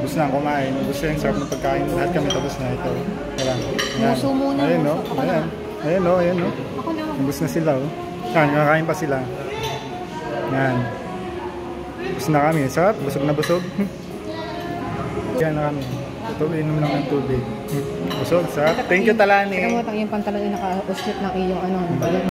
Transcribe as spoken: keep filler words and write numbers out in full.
Ubus na kumain. Ubus na yung sarap ng pagkain. Lahat kami tapos na ito. Ayan. Muso muna. Ayan no. Ayan. Ayan no. Ayan no. Ubus na sila oh. Ayan, nakakain pa sila. Ayan. Ubus na kami. Sarap. Busog na busog. Ayan na kami. Ito, inom lang ng tubig. Busog, sarap. Thank you, Talani. Tignan mo, yung pantalon yung naka-uslit ng iyong ano.